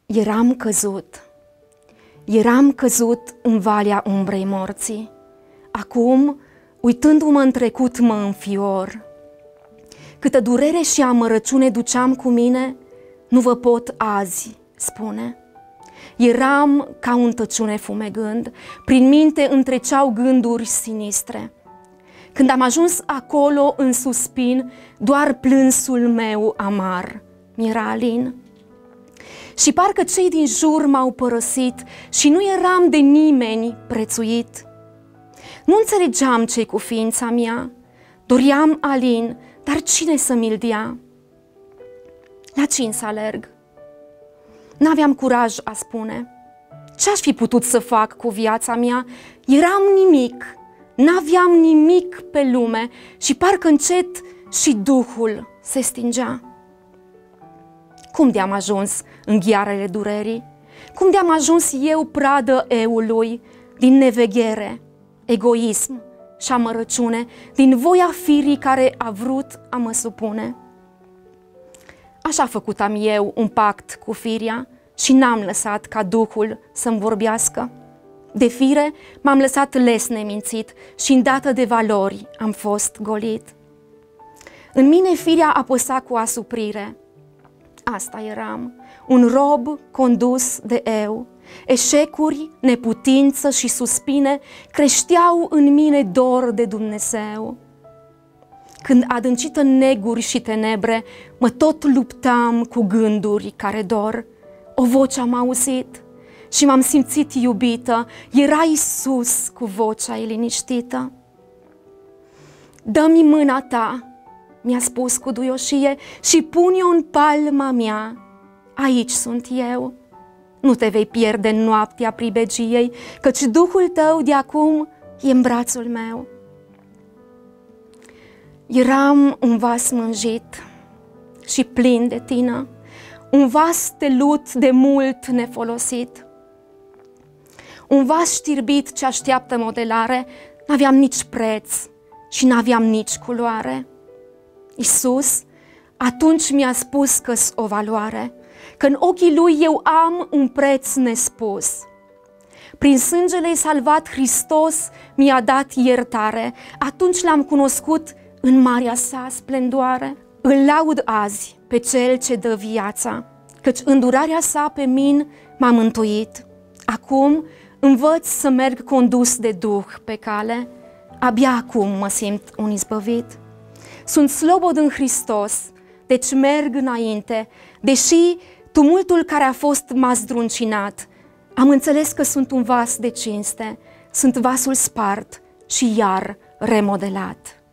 Eram căzut în valea umbrei morții. Acum, uitându-mă în trecut, mă înfior. Câtă durere și amărăciune duceam cu mine, nu vă pot azi spune. Eram ca un tăciune fumegând, prin minte îmi treceau gânduri sinistre. Când am ajuns acolo în suspin, doar plânsul meu amar mi-era alin. Și parcă cei din jur m-au părăsit și nu eram de nimeni prețuit. Nu înțelegeam ce-i cu ființa mea, doream alin, dar cine să mi-l dea? La cine să alerg? N-aveam curaj a spune. Ce-aș fi putut să fac cu viața mea? Eram nimic, n-aveam nimic pe lume și parcă încet și duhul se stingea. Cum de-am ajuns în ghearele durerii? Cum de-am ajuns eu pradă eului din neveghere, egoism și amărăciune, din voia firii care a vrut a mă supune? Așa făcutam eu un pact cu firia și n-am lăsat ca Duhul să-mi vorbească. De fire m-am lăsat les nemințit și îndată de valori am fost golit. În mine firea apăsa cu asuprire. Asta eram, un rob condus de eu. Eșecuri, neputință și suspine creșteau în mine dor de Dumnezeu. Când adâncită în neguri și tenebre, mă tot luptam cu gânduri care dor. O voce am auzit și m-am simțit iubită, era Iisus cu vocea ei liniștită. Dă-mi mâna ta, mi-a spus cu duioșie, și pune-o în palma mea. Aici sunt eu. Nu te vei pierde în noaptea pribegiei, căci Duhul tău de acum e în brațul meu. Eram un vas mânjit și plin de tină, un vas telut de mult nefolosit. Un vas știrbit ce așteaptă modelare, n-aveam nici preț și n-aveam nici culoare. Iisus atunci mi-a spus că-s o valoare, că în ochii Lui eu am un preț nespus. Prin sângele salvat Hristos mi-a dat iertare, atunci l-am cunoscut în marea sa splendoare. Îl laud azi pe Cel ce dă viața, căci îndurarea sa pe mine m-a mântuit. Acum învăț să merg condus de Duh pe cale, abia acum mă simt un izbăvit. Sunt slobod în Hristos, deci merg înainte, deși tumultul care a fost m-a zdruncinat. Am înțeles că sunt un vas de cinste, sunt vasul spart și iar remodelat.